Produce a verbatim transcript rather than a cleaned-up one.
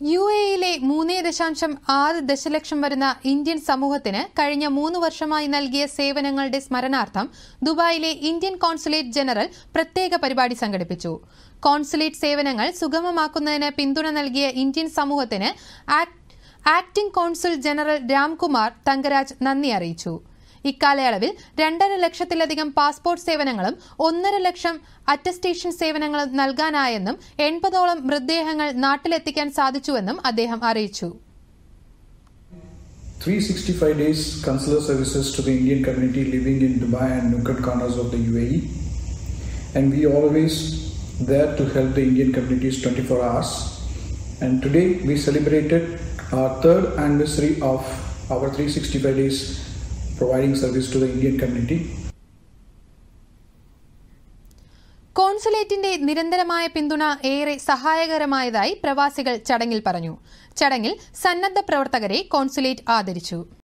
U എയിലെ മൂന്ന് ദശാംശം ആറ് ദശലക്ഷം വരുന്ന ഇന്ത്യൻ സമൂഹത്തിന് കഴിഞ്ഞ മൂന്ന് വർഷമായി നൽകിയ സേവനങ്ങളുടെ സ്മരണാർത്ഥം ദുബായിലെ ഇന്ത്യൻ കോൺസുലേറ്റ് ജനറൽ പ്രത്യേക പരിപാടി സംഘടിപ്പിച്ചു. കോൺസുലേറ്റ് സേവനങ്ങൾ സുഗമമാക്കുന്നതിന് പിന്തുണ നൽകിയ ഇന്ത്യൻ സമൂഹത്തിന് acting consul general Ramkumar Thangaraj നന്ദി അറിയിച്ചു. ഇക്കാലയളവിൽ രണ്ടര ലക്ഷത്തിലധികം പാസ്പോർട്ട് സേവനങ്ങളും ഒന്നര ലക്ഷം അറ്റസ്റ്റേഷൻ സേവനങ്ങളും നൽകാനായെന്നും എൺപതോളം മൃതദേഹങ്ങൾ നാട്ടിലെത്തിക്കാൻ സാധിച്ചുവെന്നും അദ്ദേഹം അറിയിച്ചു. three hundred sixty-five days consular services to the Indian community living in Dubai and nook and corners of the U A E, and we always there to help the Indian communities twenty-four hours. And today we celebrated our third anniversary of our three hundred sixty-five days providing service to the Indian community. കോൺസുലേറ്റിന്റെ നിരന്തരമായ പിന്തുണ ഏറെ സഹായകരമായതായി പ്രവാസികൾ ചടങ്ങിൽ പറഞ്ഞു. ചടങ്ങിൽ സന്നദ്ധ പ്രവർത്തകരെ consulate ആദരിച്ചു.